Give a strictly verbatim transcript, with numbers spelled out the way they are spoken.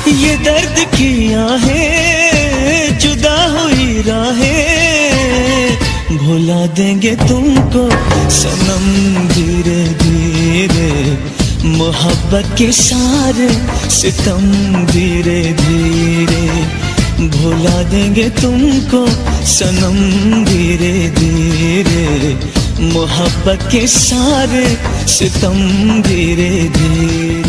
ये दर्द की आहें, जुदा हुई राहें, भुला देंगे तुमको सनम धीरे धीरे। मोहब्बत के सारे सितम धीरे धीरे, भुला देंगे तुमको सनम धीरे धीरे। मोहब्बत के सारे सितम धीरे धीरे।